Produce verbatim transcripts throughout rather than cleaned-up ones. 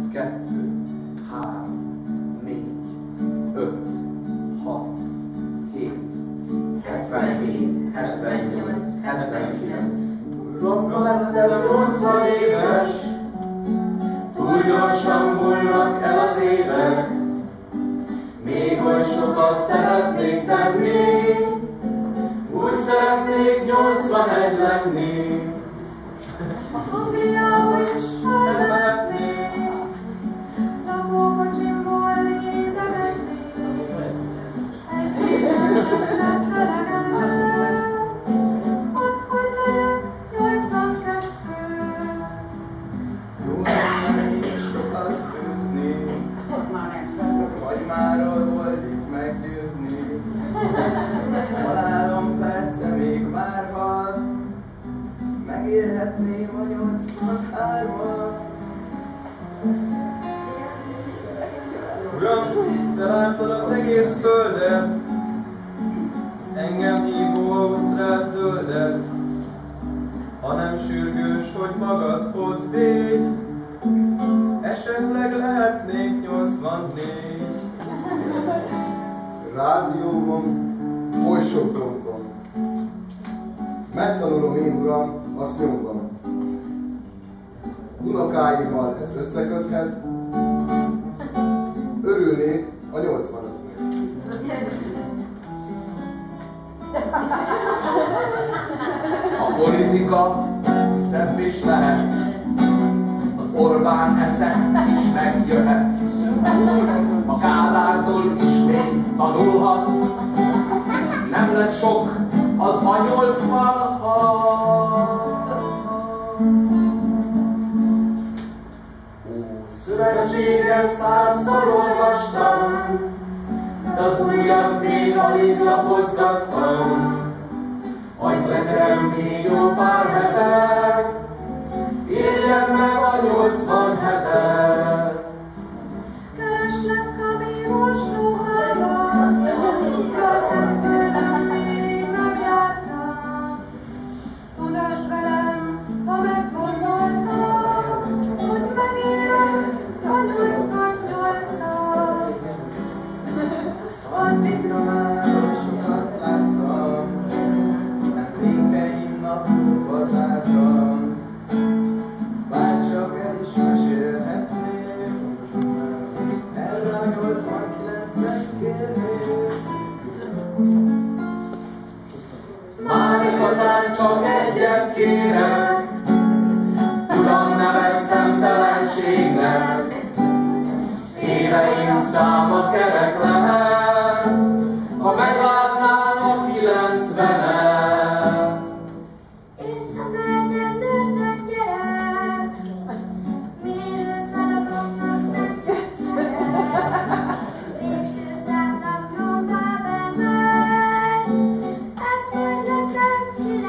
kettő, három, négy, öt, hat, hét, hetvenhét, hetvennyolc, hetvenkilenc. Uram, lettem nyolcvan éves, túl gyorsan múlnak el az évek, még oly sokat szeretnék tenni, úgy szeretnék nyolcvanegy lenni. A hangjába is elmehetnék, lakókocsimból nézegetnék, s egy éven nem elegendő, ott hogy legyek nyolcvankettő. Jó lenne még sokat főzni, vagy már arról itt meggyőzni. Halálom perce még várhat, megérhetném a nyolcvanhármat. Uram, te látod az egész földet, az engem hívó ausztrál zöldet. Ha nem sürgős, hogy magadhoz végy, esetleg lehetnék nyolcvannégy. Rádióban oly sok dolog van. Megtanulom én, uram, azt nyomban. Unokáimmal ez összeköthet, örülnék a nyolcvanötnek. A politika szebb is lehet, az Orbán esze is megjöhet, a Kádártól is még tanulhat, nem lesz sok az a nyolcvanhat. Ó, szövetséget százszor olvastam, de az újat még alig lapozgattam. Adj nekem még jó pár hetet, érjem meg a nyolcvanhetet. Kereslek kamímos ruhában, a Szentföldön még nem jártam. Tudasd velem, ha meggondoltam, hogy megérem a nyolcvannyolcat. Addigra már Sokat láttam, emlékeim naplóba zártam. Bárcsak el is mesélhetném, erre a nyolcvankilencet kérném. Már igazán csak egyet kérek, Uram, ne vegj szemtelenségnek. Éveim száma kerek lehet, ha meglátnám a kilencvenet. és ha már nem nőszött gyerek, mérő szalagoknak nem jössz el. Végső számlapróba bemegy, ekkor leszek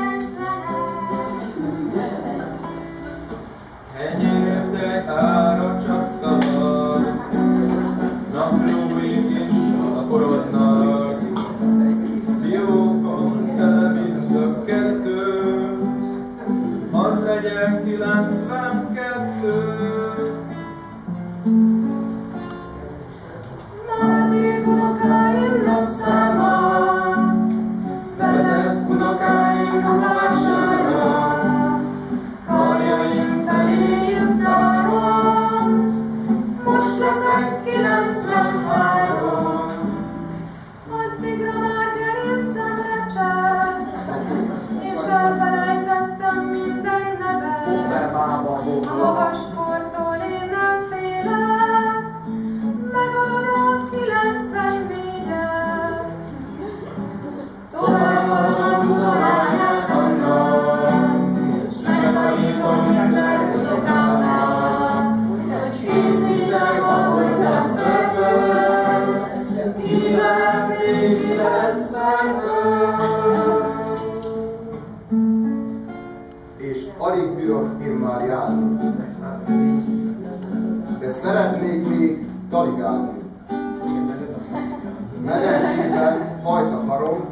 kilencvenet. Kenyértek ára csak szabad, naplóim is szaporodnak. Fiókon tele mind a kettő, hadd legyen kilencvenkettő. Maradék unokáimnak száma, vezet unokáim rovására, karjaim felé jutárom, most leszek kilencvenhárom. Addigra már gerincemre csát, és elfelejtettem minden nevet. Óperbába A hova, magas kortól én nem félek, megadod a kilencvennégyet. Továbbadom a tudományát annak, s megtanítom minden unokámnak, hogy készítek a hozzá szörből, így lehetnék kilencvenöt. És alig bírok én már járni. De szeretnék még taligázni. Medencében hajt a harom,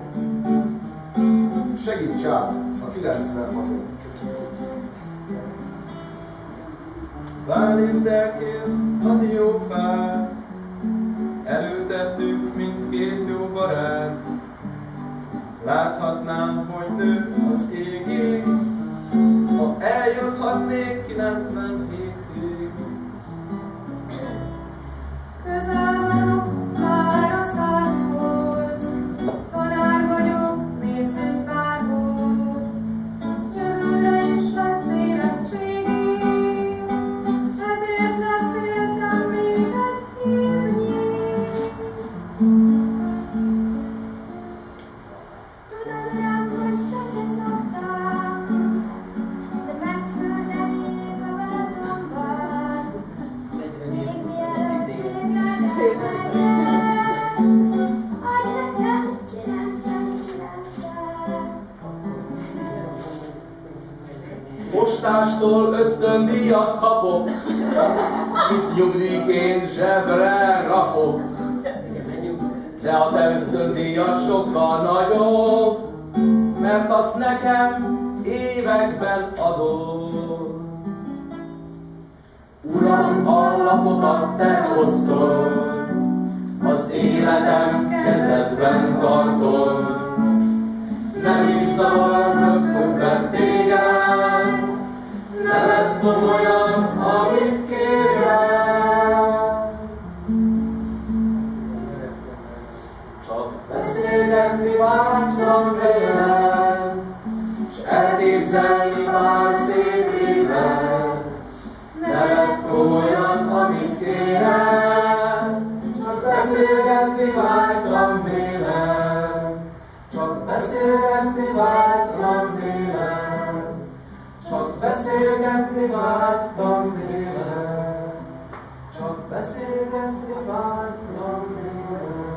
segíts át a kilencvenhaton. Bálint elkér a diófát, előtettük mindkét jó barát. Láthatnám, hogy nő az égig, ha eljuthatnék kilencvenhétig. Közel vagyok már a százhoz, tanár vagyok, nézzünk bárhol. Jövőre is lesz érettségim, ezért lesz életem még egy évnyi. Tudod, uram, hogy sose szoktam, de megföldenék a Balatonban. Még mielőtt végre elmegyek, adj nekem kilencvenkilencet. Postástól ösztöndíjat kapok, itt nyugdíjként zsebre rakok. De a te ösztöndíjat sokkal nagyobb, mert azt nekem években adod. Uram, a lapokat te hoztod, az életem kezedben tartod. Nem is zavarnak többet téged, ne vedd komolyan, amit kérlek. Csak beszélgetni vágytam veled, s elképzelni pár szép évet. Ne vedd komolyan, amit kérek, csak beszélgetni vágytam véled. Csak beszélgetni vágytam véled, csak beszélgetni vágytam véled, csak beszélgetni vágytam véled.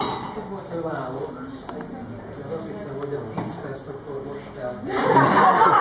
Fölvállalok, mert azt hiszem, hogy a tíz perc akkor most el.